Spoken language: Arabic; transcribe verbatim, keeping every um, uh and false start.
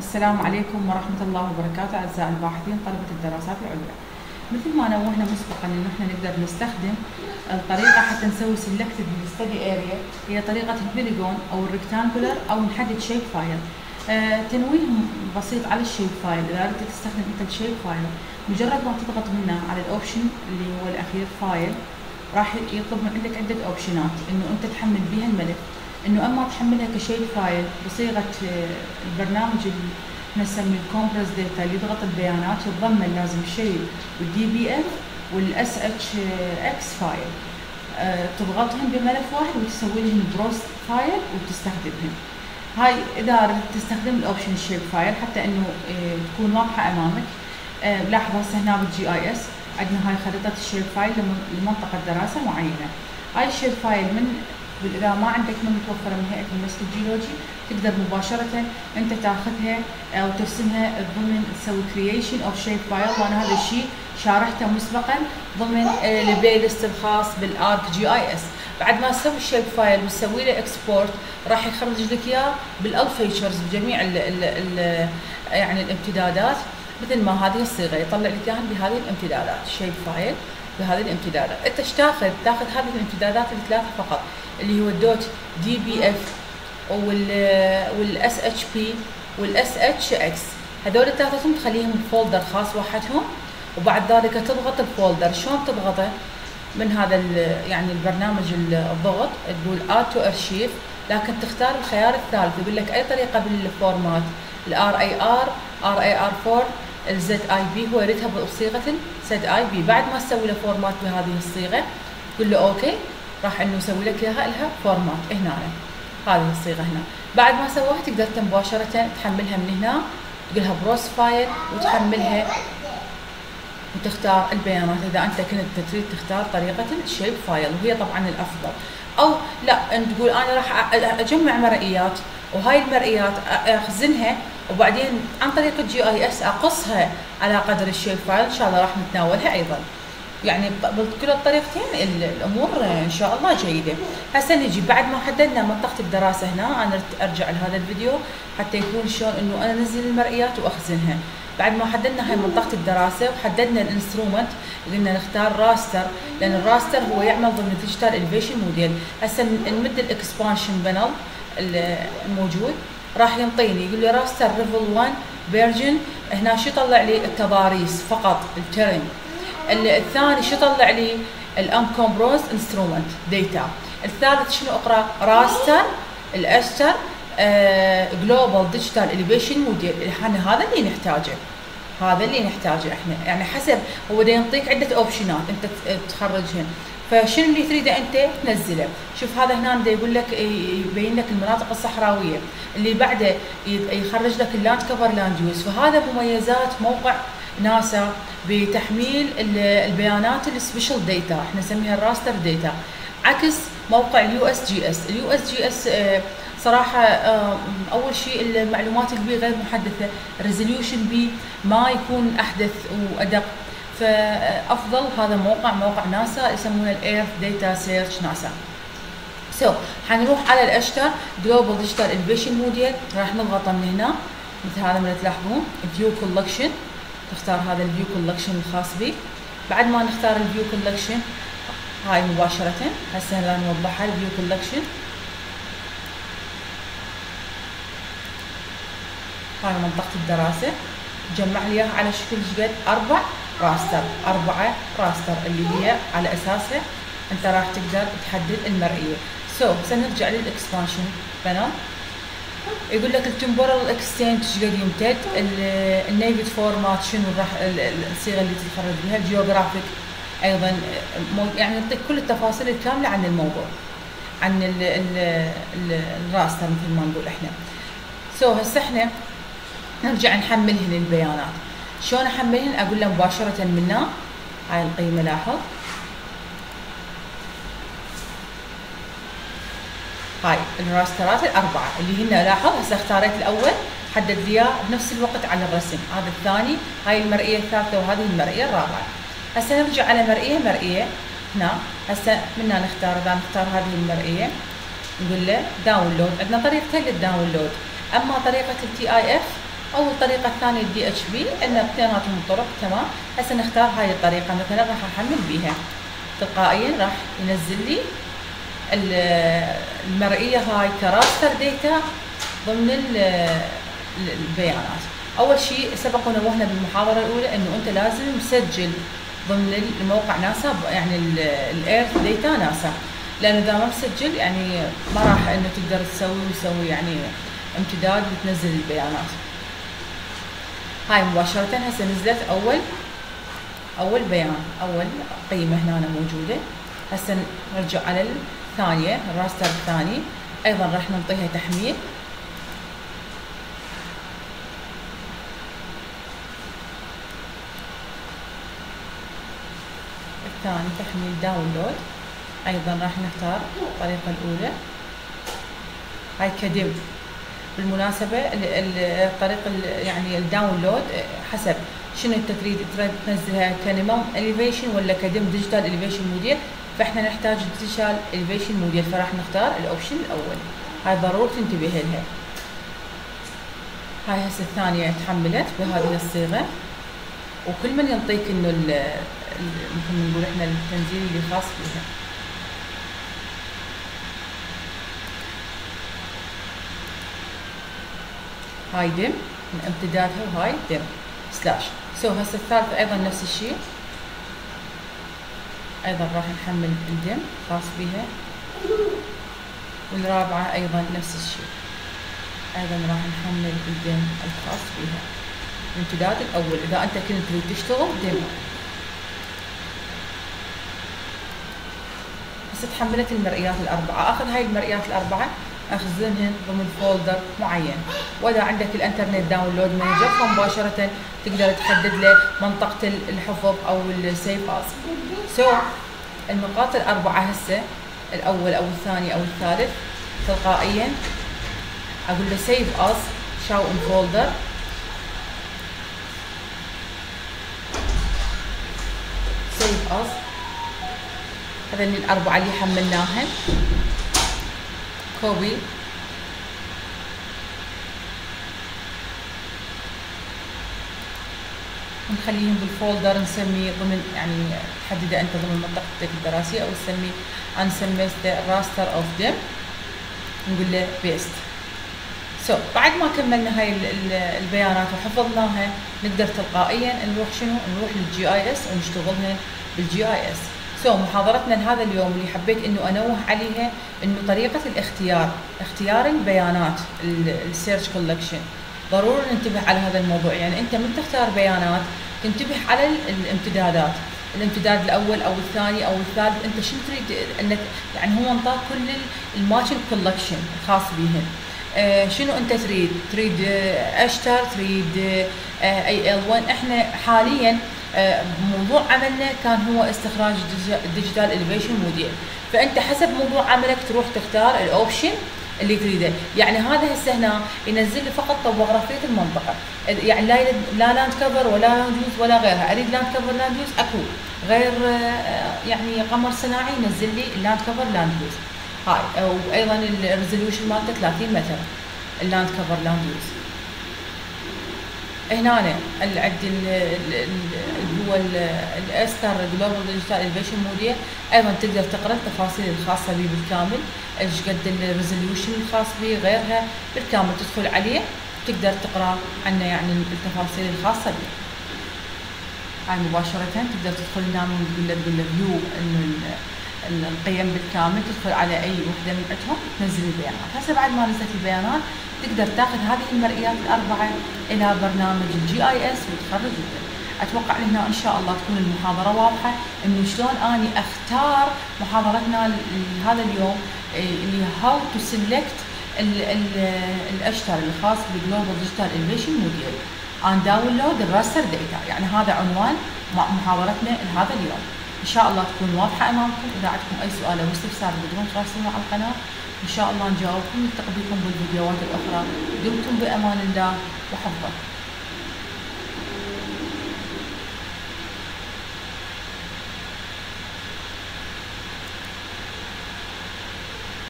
السلام عليكم ورحمة الله وبركاته أعزائي الباحثين طلبة الدراسات العليا. مثل ما نوهنا مسبقا إنه إحنا نقدر نستخدم الطريقة حتى نسوي سيلكتد ستدي اريا، هي طريقة البوليجون أو الريكتانجولر أو نحدد شيب فايل. آه تنويه بسيط على الشيب فايل. إذا أردت تستخدم أنت الشيب فايل، مجرد ما تضغط هنا على الأوبشن اللي هو الأخير فايل، راح يطلب من عندك عدة أوبشنات إنه أنت تحمل بها الملف، انه اما تحملها كشيب فايل بصيغه البرنامج اللي نسميه الكومبرس داتا اللي يضغط البيانات، يتضمن لازم شيب والدي بي اف والاس اتش اكس فايل. أه تضغطهم بملف واحد وتسوي لهم بروس فايل وتستخدمهم. هاي اذا اردت تستخدم الاوبشن الشيب فايل حتى انه اه تكون واضحه امامك. أه لاحظ هسه هنا بالجي اي اس عندنا هاي خريطه الشيب فايل لمنطقه دراسه معينه. هاي الشيب فايل من إذا ما عندك من متوفرة من هيئة المسك الجيولوجي تقدر مباشرة أنت تاخذها أو ترسمها ضمن تسوي كرييشن أوف شيب فايل، وأنا هذا الشيء شارحته مسبقا ضمن البلاي ليست الخاص بالارك جي اي اس. بعد ما تسوي الشيب فايل وتسوي له اكسبورت راح يخرج لك اياه بالال فيتشرز بجميع ال ال ال يعني الامتدادات، مثل ما هذه الصيغة يطلع لك اياها بهذه الامتدادات شيب فايل بهذه الامتدادات. انت ايش تاخذ؟ تاخذ هذه الامتدادات الثلاثه فقط اللي هو الدوت دي بي اف والاس اتش بي والاس اتش اكس، هذول الثلاثتهم تخليهم فولدر خاص وحدهم، وبعد ذلك تضغط الفولدر. شلون تضغطه؟ من هذا يعني البرنامج الضغط تقول اد تو ارشيف، لكن تختار الخيار الثالث يقول لك اي طريقه بالفورمات، الار اي ار، ار اي ار أربعة، الزد اي بي، هو يريدها بصيغه الزد اي بي. بعد ما تسوي له فورمات بهذه الصيغه تقول له اوكي، راح انه يسوي لك اياها لها فورمات هنا هذه الصيغه هنا. بعد ما سووها تقدر مباشره تحملها من هنا، تقولها بروس فايل وتحملها وتختار البيانات اذا انت كنت تريد تختار طريقه الشيب فايل، وهي طبعا الافضل. او لا انت تقول انا راح اجمع مرئيات وهاي المرئيات اخزنها وبعدين عن طريق الجي اي اس اقصها على قدر الشيب فايل، ان شاء الله راح نتناولها ايضا. يعني بكل الطريقتين الامور ان شاء الله جيده. هسه نجي بعد ما حددنا منطقه الدراسه هنا، انا ارجع لهذا الفيديو حتى يكون شلون انه انا انزل المرئيات واخزنها. بعد ما حددنا هاي منطقه الدراسه وحددنا الانسترومنت، قلنا نختار راستر، لان الراستر هو يعمل ضمن ديجيتال اليفيشن موديل. هسه نمد الاكسبانشن بانل الموجود راح ينطيني يقول لي راستر ليفل واحد فيرجن. هنا شو يطلع لي؟ التضاريس فقط، الترم. الثاني شو يطلع لي؟ الانكومبروز انسترومنت داتا. الثالث شنو اقرا؟ راستر الاستر جلوبال ديجيتال اليفيشن موديل. احنا هذا اللي نحتاجه، هذا اللي نحتاجه احنا، يعني حسب هو دا ينطيك عده اوبشنات انت تخرجهن، فشنو اللي تريده انت تنزله. شوف هذا هنا دا يقول لك يبين لك المناطق الصحراويه، اللي بعده يخرج لك اللاند كفر لاند يوز. فهذا مميزات موقع ناسا بتحميل البيانات السبيشال داتا، احنا نسميها الراستر داتا، عكس موقع اليو اس جي اس. اليو اس جي اس صراحه اول شيء المعلومات اللي بيه غير محدثه، الريزوليوشن بيه ما يكون احدث وادق، فافضل هذا موقع موقع ناسا يسمونه الايرث داتا سيرش ناسا. سو حنروح على الاشتر جلوبال ديجيتال اليفيشن موديل، راح نضغطه من هنا مثل هذا ما تلاحظون فيو كولكشن، تختار هذا الفيو كولكشن الخاص بك. بعد ما نختار الفيو كولكشن هاي مباشرة هسه هلا نوضحها الفيو كولكشن. هاي منطقة الدراسة جمع لي اياها على شكل شقد اربع راستر، اربعة راستر اللي هي على اساسها انت راح تقدر تحدد المرئية. سو هسه نرجع للاكسبانشن بانل، يقول لك التمبورال اكستنت ايش قد يمتد، النيفت فورمات شنو راح الصيغه اللي تتخرج بها، الجيوغرافيك ايضا، يعني يعطيك كل التفاصيل الكامله عن الموضوع، عن ال ال ال الراستر مثل ما نقول احنا. سو هسه احنا نرجع نحملهن البيانات. شلون احملهن؟ اقول له مباشره منا هاي القيمه، لاحظ هاي الراسترات الاربعه اللي هن، لاحظ هسه اختاريت الاول حدد لي اياه بنفس الوقت على الرسم، هذا الثاني، هاي المرئيه الثالثه وهذه المرئيه الرابعه. هسه نرجع على مرئيه مرئيه هنا، هسه منا نختار، اذا نختار هذه المرئيه نقول له داونلود. عندنا طريقتين للداونلود، اما طريقه التي اي اف او الطريقه الثانيه الدي اتش بي، ان اثنيناتهم طرق تمام. هسه نختار هاي الطريقه، مثلا راح احمل بيها تلقائيا راح ينزل لي المرئيه هاي كراستر ديتا ضمن البيانات. اول شيء سبق ونوهنا بالمحاضره الاولى انه انت لازم تسجل ضمن الموقع ناسا، يعني الايرث ديتا ناسا، لانه اذا ما مسجل يعني ما راح انه تقدر تسوي وتسوي يعني امتداد وتنزل البيانات. هاي مباشره هسه نزلت اول اول بيان، اول قيمه هنا موجوده. هسه نرجع على الثانيه، الراستر الثاني ايضا راح نعطيها تحميل. الثاني تحميل داونلود، ايضا راح نختار الطريقه الاولى هاي كدم. بالمناسبه الطريقه يعني الداونلود حسب شنو انت تريد تنزلها، كنمم اليفيشن ولا كدم ديجيتال اليفيشن موديل، فاحنا نحتاج ديجيتال اليفيشن موديل، فراح نختار الاوبشن الاول. هاي ضروري تنتبه لها. هاي هسه الثانيه تحملت بهذه الصيغه، وكل من يعطيك انه مثل نقول احنا التنزيل اللي خاص بها. هاي دم من امتدادها، وهاي دم سلاش. سو هسه الثالثة ايضا نفس الشيء، ايضا راح نحمل الدم خاص بها، والرابعة ايضا نفس الشيء، ايضا راح نحمل الدم الخاص بها، الامتداد الاول اذا انت كنت تريد تشتغل دم. هسه تحملت المرئيات الاربعة، اخذ هاي المرئيات الاربعة اخزنهن ضمن فولدر معين، واذا عندك الانترنت داونلود مانجر فمباشره تقدر تحدد له منطقه الحفظ او السيف از. سو النقاط الاربعه هسه الاول او الثاني او الثالث تلقائيا اقول له سيف از شاو ان فولدر، سيف از. هذني الاربعه اللي حملناهن كوبي، نخليهم بالفولدر نسميه ضمن يعني تحدده انت ضمن منطقتك الدراسيه، او تسميه انا سميته راستر اوف دم، نقول له بيست. سو بعد ما كملنا هاي البيانات وحفظناها نقدر تلقائيا نروح شنو؟ نروح للجي اي اس ونشتغلها بالجي اي اس. سو محاضرتنا لهذا اليوم اللي حبيت انه انوه عليها انه طريقه الاختيار، اختيار البيانات السيرش كولكشن، ضروري ننتبه على هذا الموضوع. يعني انت من تختار بيانات تنتبه على الامتدادات، الامتداد الاول او الثاني او الثالث، انت شنو تريد انك يعني هو انطاك كل الماتشنج كولكشن الخاص بهن. آه شنو انت تريد؟ تريد آه اشتر، تريد آه اي ال واحد. احنا حاليا آه موضوع عملنا كان هو استخراج ديجيتال اليفيشن موديل، فانت حسب موضوع عملك تروح تختار الاوبشن اللي تريده. يعني هذا هسه هنا ينزل لي فقط طبوغرافيه المنطقه، يعني لا لا لاند كفر ولا لاند يوز ولا غيرها. اريد لاند كفر لاند يوز اكو، غير يعني قمر صناعي ينزل لي اللاند كفر لاند يوز. هاي وايضا الريزوليوشن مالته ثلاثين متر اللاند كفر لاند يوز. هنا عند اللي هو الاستر جلوبال ديجيتال اليفيشن موديل ايضا تقدر تقرا التفاصيل الخاصه به بالكامل، ايش قد الريزوليوشن الخاص به غيرها بالكامل، تدخل عليه تقدر تقرا عنه يعني التفاصيل الخاصه به. هاي مباشره تقدر تدخل هنا وتقول له تقول له فيو انه القيم بالكامل، تدخل على اي وحده من عندهم تنزل البيانات. هسه بعد ما نزلت البيانات تقدر تاخذ هذه المرئيات الاربعه الى برنامج الجي اي اس وتخرج الدم. اتوقع هنا ان شاء الله تكون المحاضره واضحه انه شلون اني اختار محاضرتنا هذا اليوم اللي هاو تو سيلكت الاشتر الخاص بالجلوبال ديجيتال اليفيشن موديل ان داونلود الراستر داتا. يعني هذا عنوان محاضرتنا لهذا اليوم. ان شاء الله تكون واضحه امامكم. اذا عندكم اي سؤال او استفسار تقدرون تراسلونا على القناه، ان شاء الله نجاوبكم ونلتقي بكم بالفيديوهات الاخرى. دمتم بامان الله وحفظه.